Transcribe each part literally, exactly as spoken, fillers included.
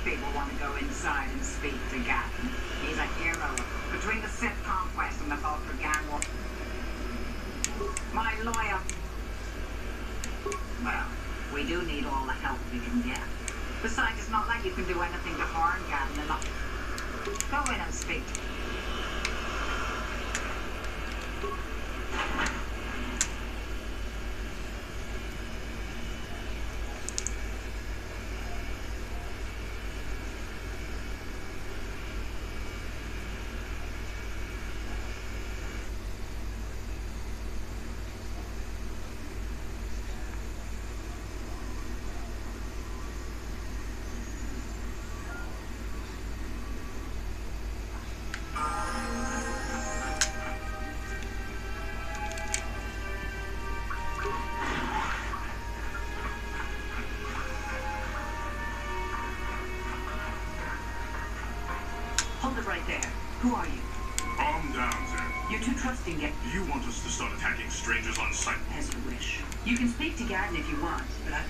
people want to go inside and speak to Gavin. He's a hero. Between the Sith conquest and the Vulcan gang war. My lawyer. Well, we do need all the help we can get. Besides, it's not like you can do anything to harm Gavin enough. Go in and speak to him. Hold it right there. Who are you? Calm down, sir. You're too trusting, Gavin. You want us to start attacking strangers on sight? As you wish. You can speak to Gavin if you want, but I...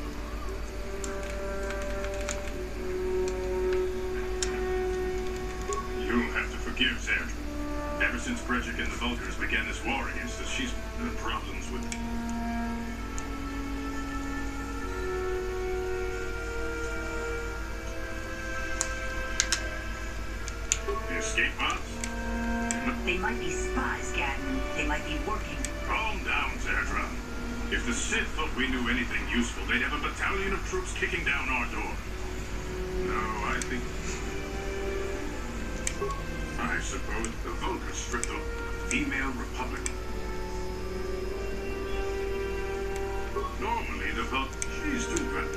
You'll have to forgive Zerd. Ever since Bredgick and the Vulkars began this war against us, she's had problems with it. The escape pods? They might be spies, Gavin. They might be working. Calm down, Zerdra. If the Sith thought we knew anything useful, they'd have a battalion of troops kicking down our door. No, I think... I suppose the Vulkars stripped the female Republican. Normally, the Vulk... She's too good.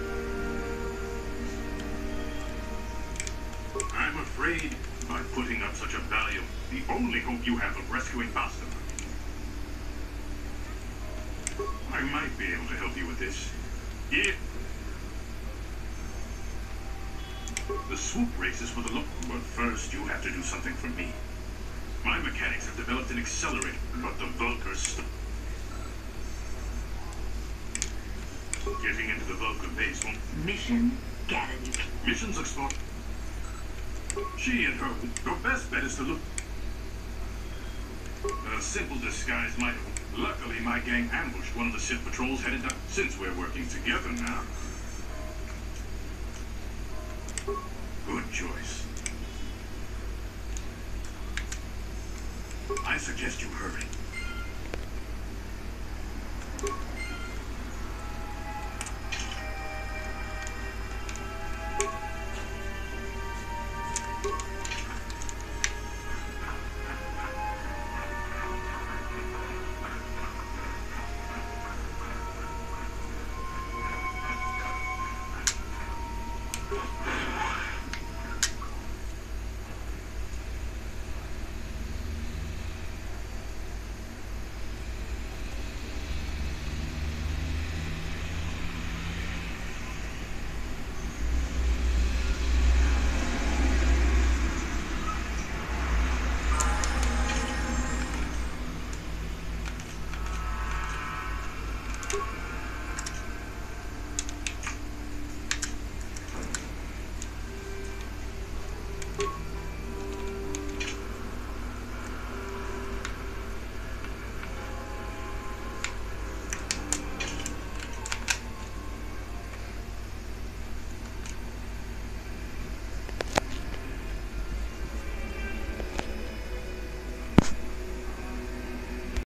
I'm afraid, by putting up such a value, the only hope you have of rescuing Boston. I might be able to help you with this. If... The swoop race is for the look, but first you have to do something for me. My mechanics have developed an accelerator, but the Vulkars... Getting into the Vulcan base won't... Mission, Gavin. Missions explore... She and her... Your best bet is to look... A simple disguise might have... Luckily, my gang ambushed one of the Sith patrols headed down... Since we're working together now... Good choice. I suggest you hurry.